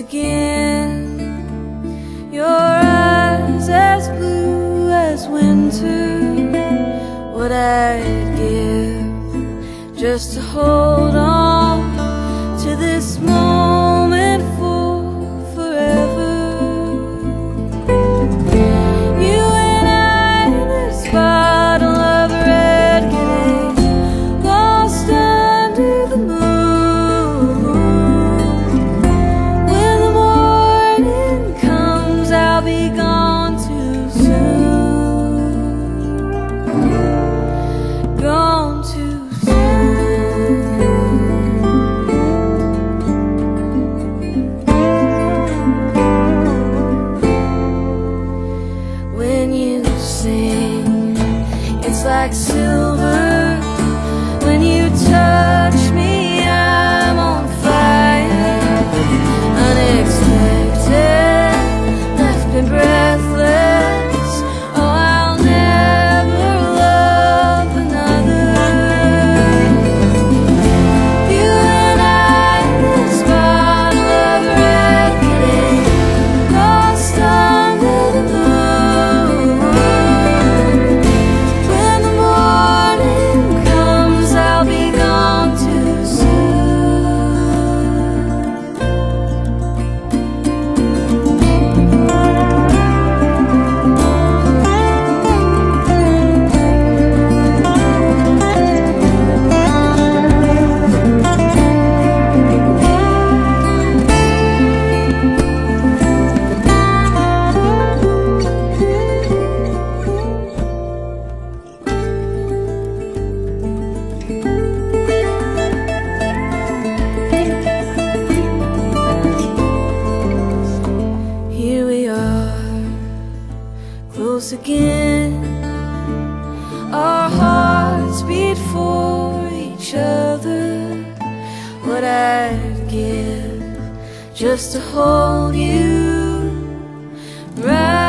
again. Your eyes as blue as winter. What I'd give just to hold on to this moment for forever. You and I in this bottle of red, getting lost under the moon. When the morning comes, I'll be gone too soon. Gone too soon. When you sing, it's like silver. When you touch me, I'm on fire. Unexpected, left me breathless. Oh, I'll never love another. You and I in this bottle of red, getting lost under the moon. When the morning comes, I'll be gone too Here we are, close again. Our hearts beat for each other. What I'd give just to hold you right